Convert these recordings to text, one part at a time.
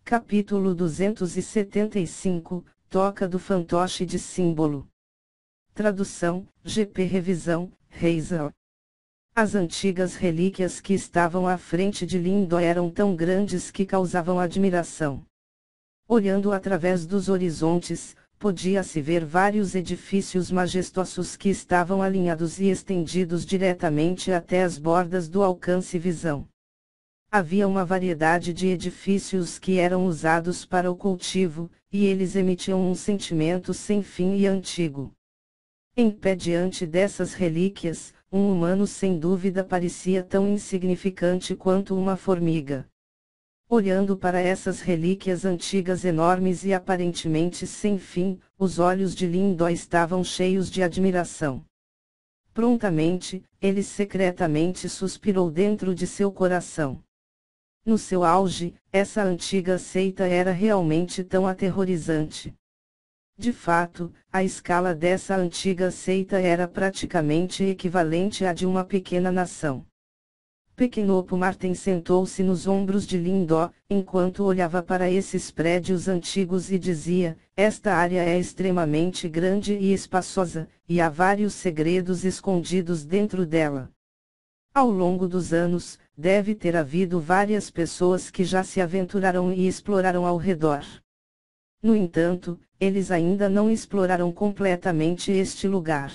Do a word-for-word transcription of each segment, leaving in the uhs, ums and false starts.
Capítulo duzentos e setenta e cinco, Toca do fantoche de símbolo. Tradução, G P Revisão, Reisel. As antigas relíquias que estavam à frente de Lindó eram tão grandes que causavam admiração. Olhando através dos horizontes, podia-se ver vários edifícios majestosos que estavam alinhados e estendidos diretamente até as bordas do alcance visão. Havia uma variedade de edifícios que eram usados para o cultivo, e eles emitiam um sentimento sem fim e antigo. Em pé diante dessas relíquias, um humano sem dúvida parecia tão insignificante quanto uma formiga. Olhando para essas relíquias antigas enormes e aparentemente sem fim, os olhos de Lindó estavam cheios de admiração. Prontamente, ele secretamente suspirou dentro de seu coração. No seu auge, essa antiga seita era realmente tão aterrorizante. De fato, a escala dessa antiga seita era praticamente equivalente à de uma pequena nação. Pequenopo Martin sentou-se nos ombros de Lindó, enquanto olhava para esses prédios antigos e dizia: esta área é extremamente grande e espaçosa, e há vários segredos escondidos dentro dela. Ao longo dos anos, deve ter havido várias pessoas que já se aventuraram e exploraram ao redor. No entanto, eles ainda não exploraram completamente este lugar.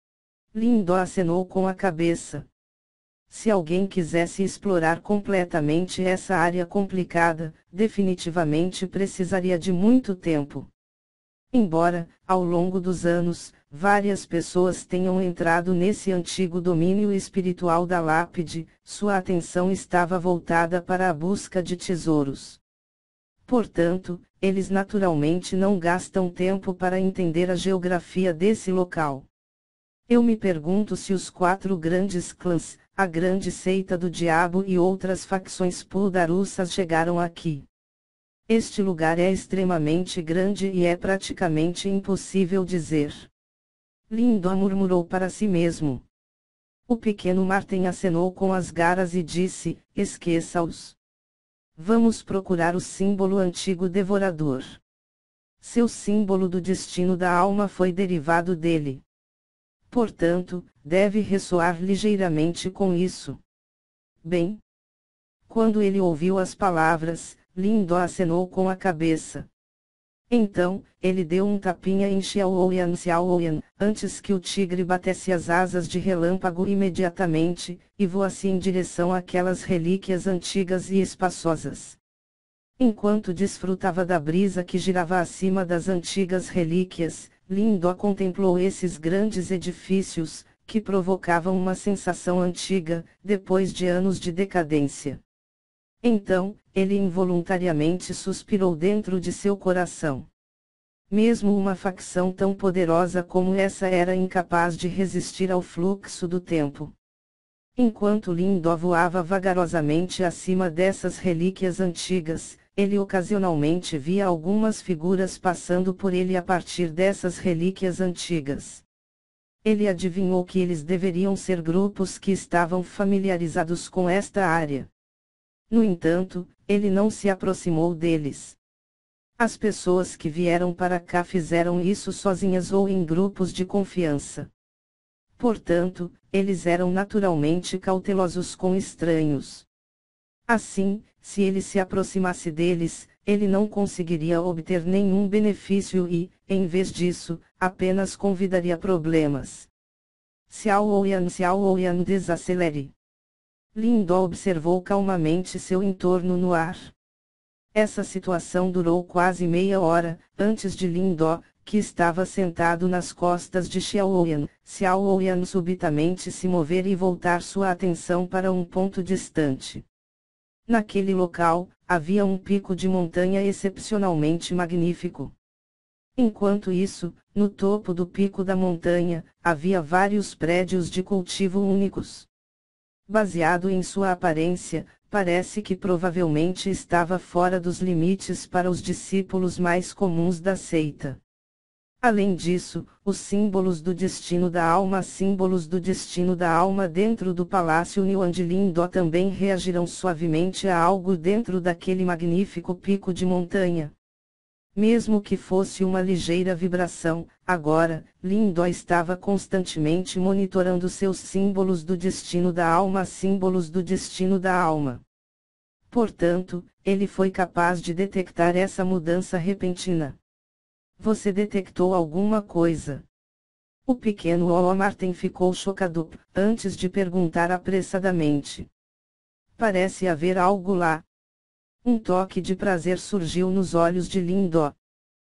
Lindó acenou com a cabeça. Se alguém quisesse explorar completamente essa área complicada, definitivamente precisaria de muito tempo. Embora, ao longo dos anos, várias pessoas tenham entrado nesse antigo domínio espiritual da lápide, sua atenção estava voltada para a busca de tesouros. Portanto, eles naturalmente não gastam tempo para entender a geografia desse local. Eu me pergunto se os quatro grandes clãs, a grande seita do diabo e outras facções puldarussas chegaram aqui. Este lugar é extremamente grande e é praticamente impossível dizer. Lindó murmurou para si mesmo. O pequeno Martin acenou com as garras e disse: esqueça-os. Vamos procurar o símbolo antigo devorador. Seu símbolo do destino da alma foi derivado dele. Portanto, deve ressoar ligeiramente com isso. Bem. Quando ele ouviu as palavras, Lindó acenou com a cabeça. Então, ele deu um tapinha em Xiaoyan Xiaoyan, antes que o tigre batesse as asas de relâmpago imediatamente, e voasse em direção àquelas relíquias antigas e espaçosas. Enquanto desfrutava da brisa que girava acima das antigas relíquias, Lindó contemplou esses grandes edifícios, que provocavam uma sensação antiga, depois de anos de decadência. Então, ele involuntariamente suspirou dentro de seu coração. Mesmo uma facção tão poderosa como essa era incapaz de resistir ao fluxo do tempo. Enquanto Lindó voava vagarosamente acima dessas relíquias antigas, ele ocasionalmente via algumas figuras passando por ele a partir dessas relíquias antigas. Ele adivinhou que eles deveriam ser grupos que estavam familiarizados com esta área. No entanto, ele não se aproximou deles. As pessoas que vieram para cá fizeram isso sozinhas ou em grupos de confiança. Portanto, eles eram naturalmente cautelosos com estranhos. Assim, se ele se aproximasse deles, ele não conseguiria obter nenhum benefício e, em vez disso, apenas convidaria problemas. Xiaoyan Xiaoyan desacelere. Lindó observou calmamente seu entorno no ar. Essa situação durou quase meia hora, antes de Lindó, que estava sentado nas costas de Xiaoyan, Xiaoyan subitamente se mover e voltar sua atenção para um ponto distante. Naquele local, havia um pico de montanha excepcionalmente magnífico. Enquanto isso, no topo do pico da montanha, havia vários prédios de cultivo únicos. Baseado em sua aparência, parece que provavelmente estava fora dos limites para os discípulos mais comuns da seita. Além disso, os símbolos do destino da alma símbolos do destino da alma dentro do Palácio Niuan de Lindó também reagirão suavemente a algo dentro daquele magnífico pico de montanha. Mesmo que fosse uma ligeira vibração, agora, Lindó estava constantemente monitorando seus símbolos do destino da alma símbolos do destino da alma. Portanto, ele foi capaz de detectar essa mudança repentina. Você detectou alguma coisa? O pequeno Ó Martin ficou chocado, antes de perguntar apressadamente. Parece haver algo lá. Um toque de prazer surgiu nos olhos de Lindó.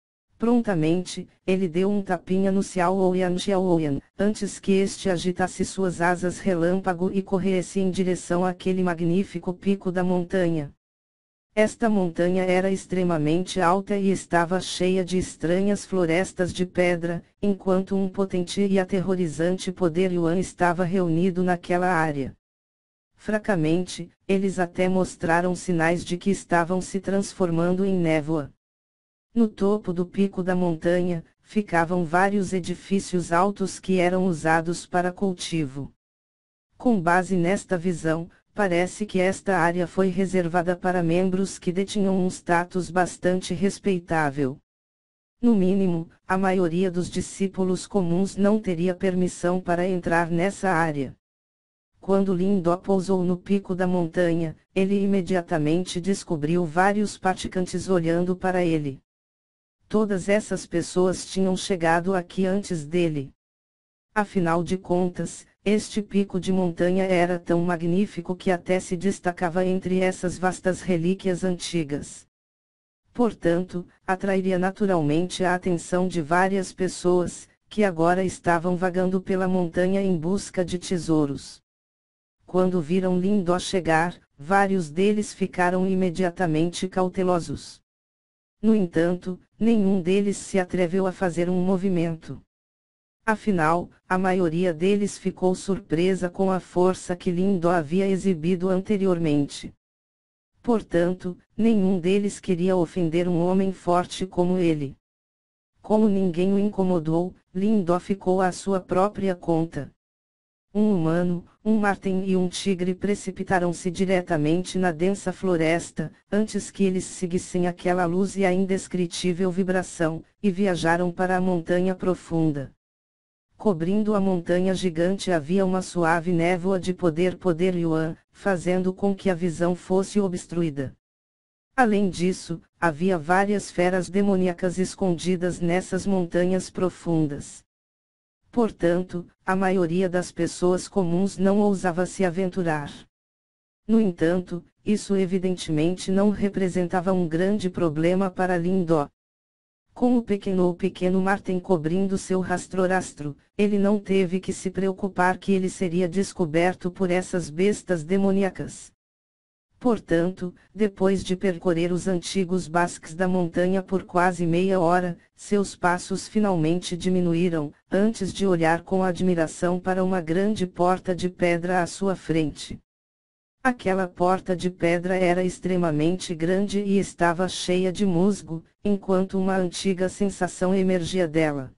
Prontamente, ele deu um tapinha no Xiaoyan Xiaoyan, antes que este agitasse suas asas relâmpago e corresse em direção àquele magnífico pico da montanha. Esta montanha era extremamente alta e estava cheia de estranhas florestas de pedra, enquanto um potente e aterrorizante poder Yuan estava reunido naquela área. Fracamente, eles até mostraram sinais de que estavam se transformando em névoa. No topo do pico da montanha, ficavam vários edifícios altos que eram usados para cultivo. Com base nesta visão, parece que esta área foi reservada para membros que detinham um status bastante respeitável. No mínimo, a maioria dos discípulos comuns não teria permissão para entrar nessa área. Quando Lindó pousou no pico da montanha, ele imediatamente descobriu vários praticantes olhando para ele. Todas essas pessoas tinham chegado aqui antes dele. Afinal de contas, este pico de montanha era tão magnífico que até se destacava entre essas vastas relíquias antigas. Portanto, atrairia naturalmente a atenção de várias pessoas, que agora estavam vagando pela montanha em busca de tesouros. Quando viram Lindó chegar, vários deles ficaram imediatamente cautelosos. No entanto, nenhum deles se atreveu a fazer um movimento. Afinal, a maioria deles ficou surpresa com a força que Lindó havia exibido anteriormente. Portanto, nenhum deles queria ofender um homem forte como ele. Como ninguém o incomodou, Lindó ficou à sua própria conta. Um humano, um martem e um tigre precipitaram-se diretamente na densa floresta, antes que eles seguissem aquela luz e a indescritível vibração, e viajaram para a montanha profunda. Cobrindo a montanha gigante havia uma suave névoa de poder poder Yuan, fazendo com que a visão fosse obstruída. Além disso, havia várias feras demoníacas escondidas nessas montanhas profundas. Portanto, a maioria das pessoas comuns não ousava se aventurar. No entanto, isso evidentemente não representava um grande problema para Lindó. Com o pequeno o pequeno Martin cobrindo seu rastro-rastro, ele não teve que se preocupar que ele seria descoberto por essas bestas demoníacas. Portanto, depois de percorrer os antigos basques da montanha por quase meia hora, seus passos finalmente diminuíram, antes de olhar com admiração para uma grande porta de pedra à sua frente. Aquela porta de pedra era extremamente grande e estava cheia de musgo, enquanto uma antiga sensação emergia dela.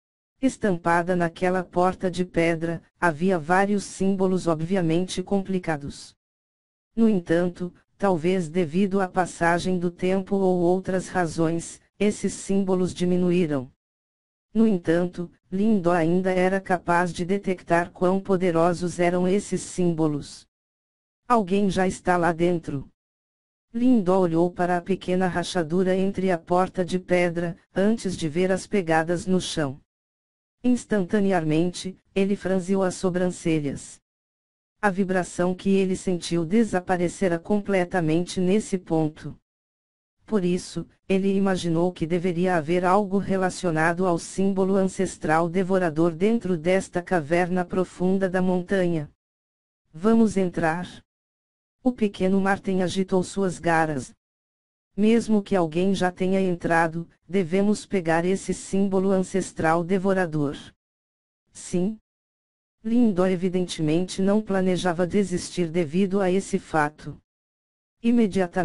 Estampada naquela porta de pedra, havia vários símbolos obviamente complicados. No entanto, talvez devido à passagem do tempo ou outras razões, esses símbolos diminuíram. No entanto, Lindó ainda era capaz de detectar quão poderosos eram esses símbolos. Alguém já está lá dentro. Lindó olhou para a pequena rachadura entre a porta de pedra, antes de ver as pegadas no chão. Instantaneamente, ele franziu as sobrancelhas. A vibração que ele sentiu desaparecera completamente nesse ponto. Por isso, ele imaginou que deveria haver algo relacionado ao símbolo ancestral devorador dentro desta caverna profunda da montanha. Vamos entrar. O pequeno Martin agitou suas garras. Mesmo que alguém já tenha entrado, devemos pegar esse símbolo ancestral devorador. Sim. Lindó evidentemente não planejava desistir devido a esse fato.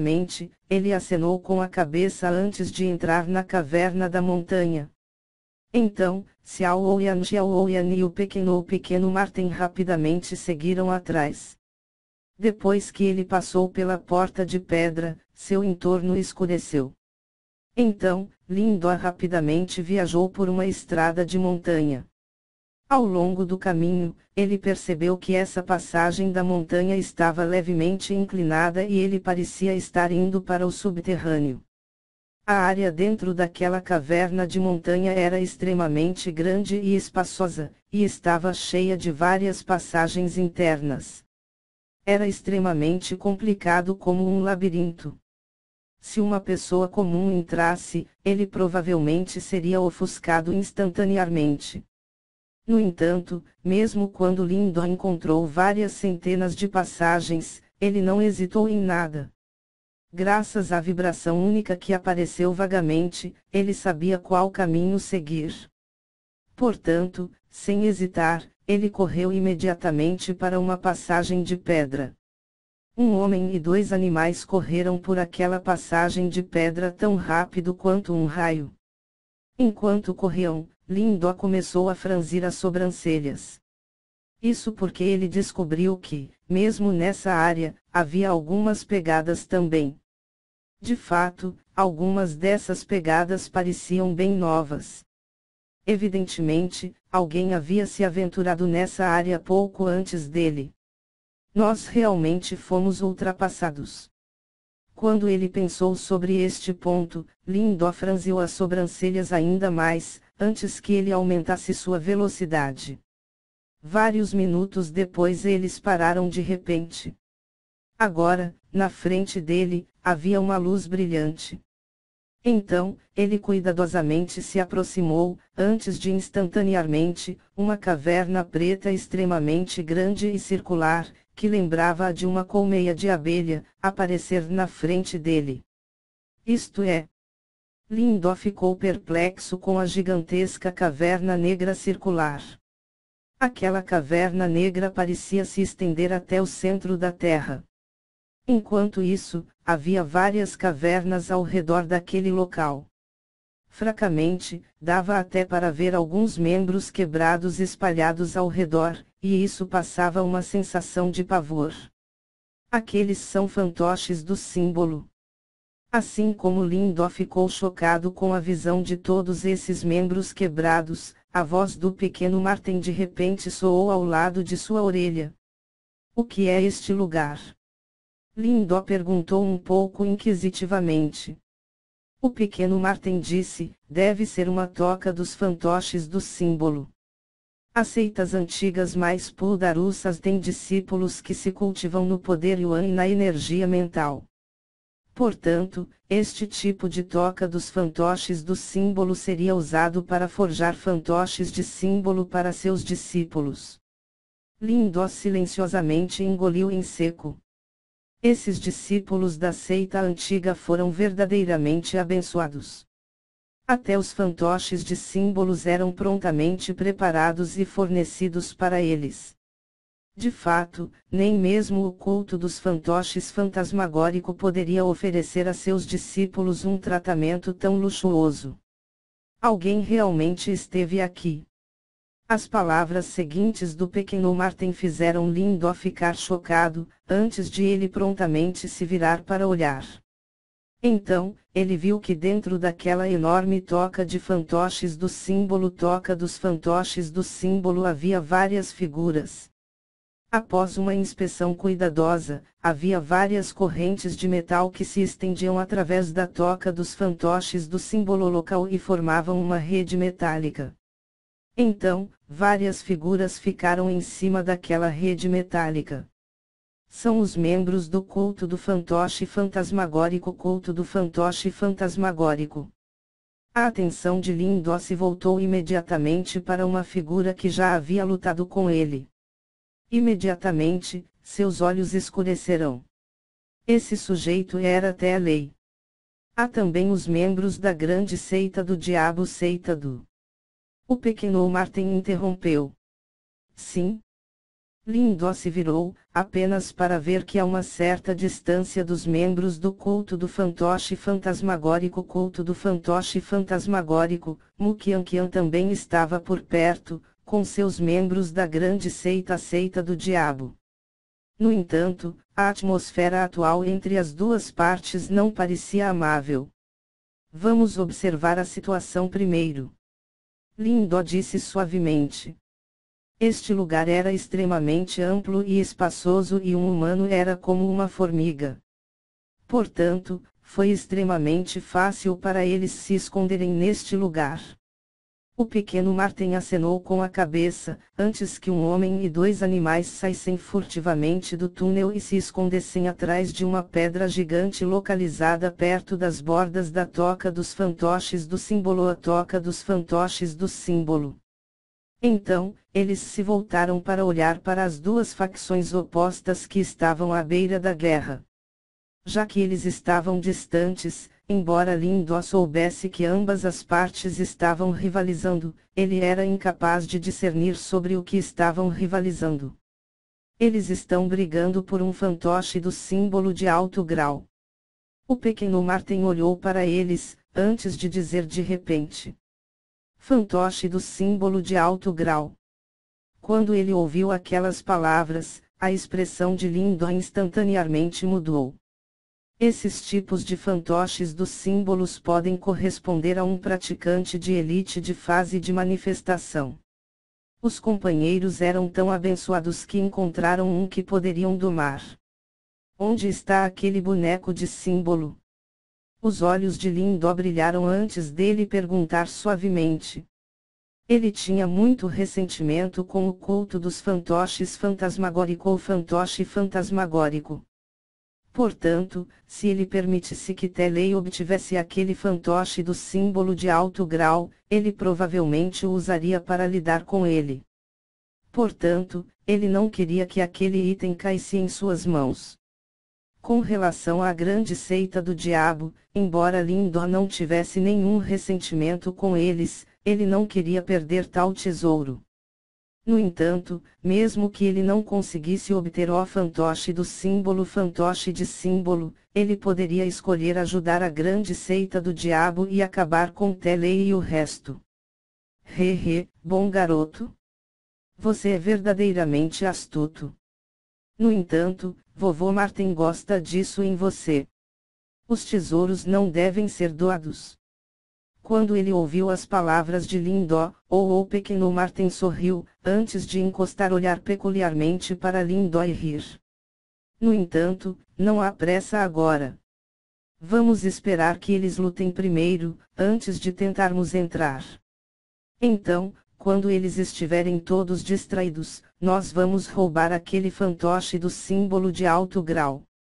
Imediatamente, ele acenou com a cabeça antes de entrar na caverna da montanha. Então, Xiao Ouyan, Xiao Ouyan e o pequeno o pequeno Martin rapidamente seguiram atrás. Depois que ele passou pela porta de pedra, seu entorno escureceu. Então, Lin Do rapidamente viajou por uma estrada de montanha. Ao longo do caminho, ele percebeu que essa passagem da montanha estava levemente inclinada e ele parecia estar indo para o subterrâneo. A área dentro daquela caverna de montanha era extremamente grande e espaçosa, e estava cheia de várias passagens internas. Era extremamente complicado como um labirinto. Se uma pessoa comum entrasse, ele provavelmente seria ofuscado instantaneamente. No entanto, mesmo quando Lin Do encontrou várias centenas de passagens, ele não hesitou em nada. Graças à vibração única que apareceu vagamente, ele sabia qual caminho seguir. Portanto, sem hesitar, ele correu imediatamente para uma passagem de pedra. Um homem e dois animais correram por aquela passagem de pedra tão rápido quanto um raio. Enquanto corriam, Lin Do começou a franzir as sobrancelhas. Isso porque ele descobriu que, mesmo nessa área, havia algumas pegadas também. De fato, algumas dessas pegadas pareciam bem novas. Evidentemente, alguém havia se aventurado nessa área pouco antes dele. Nós realmente fomos ultrapassados. Quando ele pensou sobre este ponto, Lin Do franziu as sobrancelhas ainda mais, antes que ele aumentasse sua velocidade. Vários minutos depois eles pararam de repente. Agora, na frente dele, havia uma luz brilhante. Então, ele cuidadosamente se aproximou, antes de instantaneamente, uma caverna preta extremamente grande e circular, que lembrava a de uma colmeia de abelha, aparecer na frente dele. Isto é. Lin Do ficou perplexo com a gigantesca caverna negra circular. Aquela caverna negra parecia se estender até o centro da Terra. Enquanto isso, havia várias cavernas ao redor daquele local. Fracamente, dava até para ver alguns membros quebrados espalhados ao redor, e isso passava uma sensação de pavor. Aqueles são fantoches do símbolo. Assim como Lin Do ficou chocado com a visão de todos esses membros quebrados, a voz do pequeno Martin de repente soou ao lado de sua orelha. O que é este lugar? Lin Do perguntou um pouco inquisitivamente. O pequeno Martin disse, deve ser uma toca dos fantoches do símbolo. As seitas antigas mais poderosas têm discípulos que se cultivam no poder Yuan e na energia mental. Portanto, este tipo de toca dos fantoches do símbolo seria usado para forjar fantoches de símbolo para seus discípulos. Lin Do silenciosamente engoliu em seco. Esses discípulos da seita antiga foram verdadeiramente abençoados. Até os fantoches de símbolos eram prontamente preparados e fornecidos para eles. De fato, nem mesmo o culto dos fantoches fantasmagórico poderia oferecer a seus discípulos um tratamento tão luxuoso. Alguém realmente esteve aqui. As palavras seguintes do pequeno Martin fizeram Lin Do ficar chocado, antes de ele prontamente se virar para olhar. Então, ele viu que dentro daquela enorme toca de fantoches do símbolo toca dos fantoches do símbolo havia várias figuras. Após uma inspeção cuidadosa, havia várias correntes de metal que se estendiam através da toca dos fantoches do símbolo local e formavam uma rede metálica. Então, várias figuras ficaram em cima daquela rede metálica. São os membros do culto do fantoche fantasmagórico culto do fantoche fantasmagórico. A atenção de Lin Do se voltou imediatamente para uma figura que já havia lutado com ele. Imediatamente, seus olhos escurecerão. Esse sujeito era até a lei. Há também os membros da grande seita do diabo seita do... O pequeno Martin interrompeu. Sim. Lindó se virou, apenas para ver que a uma certa distância dos membros do culto do fantoche fantasmagórico culto do fantoche fantasmagórico, Mukiankian também estava por perto, com seus membros da grande seita a seita do diabo. No entanto, a atmosfera atual entre as duas partes não parecia amável. Vamos observar a situação primeiro. Lindó disse suavemente. Este lugar era extremamente amplo e espaçoso e um humano era como uma formiga. Portanto, foi extremamente fácil para eles se esconderem neste lugar. O pequeno Martin acenou com a cabeça, antes que um homem e dois animais saíssem furtivamente do túnel e se escondessem atrás de uma pedra gigante localizada perto das bordas da toca dos fantoches do símbolo a toca dos fantoches do símbolo. Então, eles se voltaram para olhar para as duas facções opostas que estavam à beira da guerra. Já que eles estavam distantes, embora Lindó soubesse que ambas as partes estavam rivalizando, ele era incapaz de discernir sobre o que estavam rivalizando. Eles estão brigando por um fantoche do símbolo de alto grau. O pequeno Martin olhou para eles, antes de dizer de repente: fantoche do símbolo de alto grau. Quando ele ouviu aquelas palavras, a expressão de Lindó instantaneamente mudou. Esses tipos de fantoches dos símbolos podem corresponder a um praticante de elite de fase de manifestação. Os companheiros eram tão abençoados que encontraram um que poderiam domar. Onde está aquele boneco de símbolo? Os olhos de Lindó brilharam antes dele perguntar suavemente. Ele tinha muito ressentimento com o culto dos fantoches fantasmagórico ou fantoche fantasmagórico. Portanto, se ele permitisse que Telei obtivesse aquele fantoche do símbolo de alto grau, ele provavelmente o usaria para lidar com ele. Portanto, ele não queria que aquele item caísse em suas mãos. Com relação à grande seita do diabo, embora Lindó não tivesse nenhum ressentimento com eles, ele não queria perder tal tesouro. No entanto, mesmo que ele não conseguisse obter o fantoche do símbolo fantoche de símbolo, ele poderia escolher ajudar a grande seita do diabo e acabar com Telei e o resto. Hehe, bom garoto. Você é verdadeiramente astuto. No entanto, vovô Martin gosta disso em você. Os tesouros não devem ser doados. Quando ele ouviu as palavras de Lindó, ou o pequeno Martin sorriu, antes de encostar olhar peculiarmente para Lindó e rir. No entanto, não há pressa agora. Vamos esperar que eles lutem primeiro, antes de tentarmos entrar. Então, quando eles estiverem todos distraídos, nós vamos roubar aquele fantoche do símbolo de alto grau.